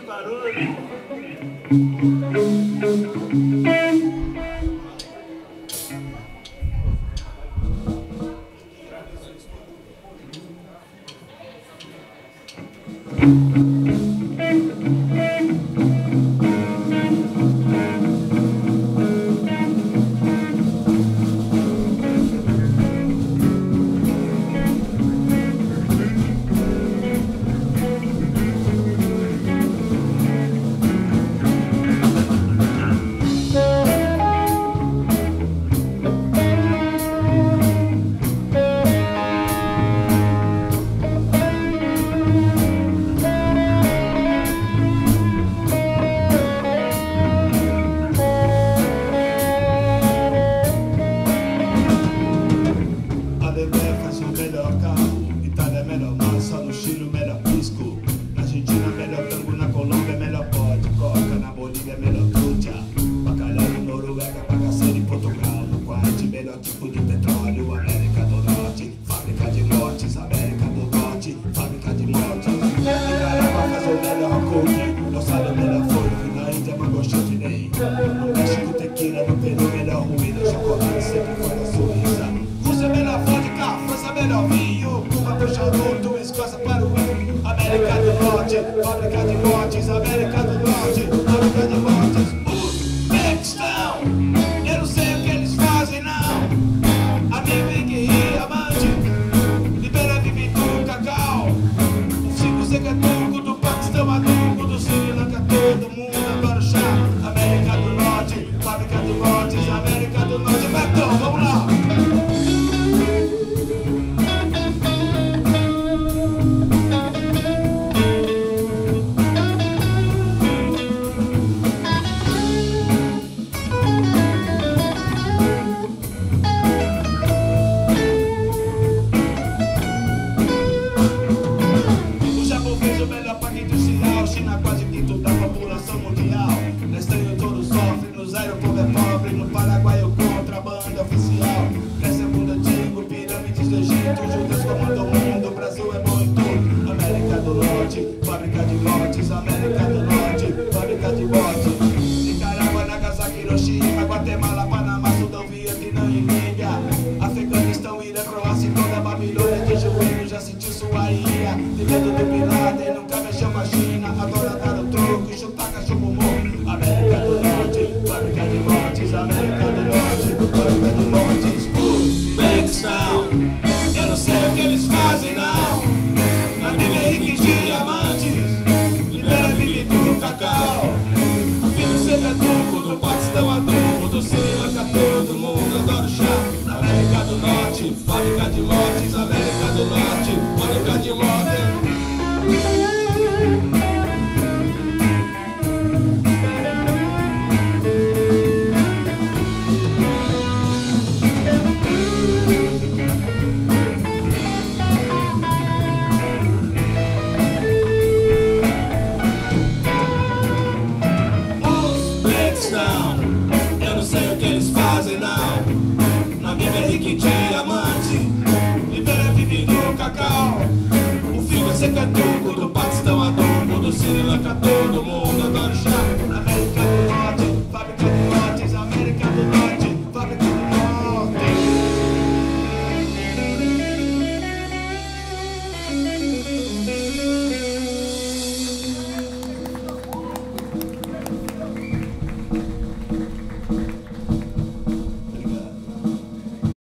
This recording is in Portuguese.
barulho. Fábrica de mortes, América do Norte, fábrica de mortes. Uzbequistão, eu não sei o que eles fazem não. Amigo e amante, libera vive do cacau. O Chico Zegatungo, do Paquistão Adungo, do Sri Lanka, todo mundo adora o chá. América do Norte, fábrica de mortes, América do Norte. Betão, vamos lá. China quase quinto da população mundial. Na estranho todo sofre, no zero o povo é pobre. No Paraguai o contrabando oficial. Grécia é mundo antigo, pirâmides do Egito. Judas comandam o mundo, o Brasil é bom em tudo. América do Norte, fábrica de mortes. América do Norte, fábrica de mortes. Nicarágua, Nagasaki, Hiroshima, Guatemala, Panamá, Sudão, Vietnã e Líbia. Afeganistão, Irã, Croácia, toda a Babilônia. De joelho já sentiu sua ira. De medo do Bin Laden, nunca mexeu com a China. Adora dar o troco e chutar cachorro morto. América do Norte, fábrica de mortes. América do Norte, fábrica de mortes. Uzbequistão, eu não sei o que eles fazem não. Na Bíblia é rica em diamantes. Libera vive do cacau. O filho sempre é turco, do Paquistão adulto, do Sri Lanka, todo mundo adora o chá. América do Norte, fábrica de mortes. América do Norte, fábrica de mortes. Eu não sei o que eles fazem não. Na Bíblia é rica em diamante. Libera vive do cacau. O filho é secaduco do Paquistão.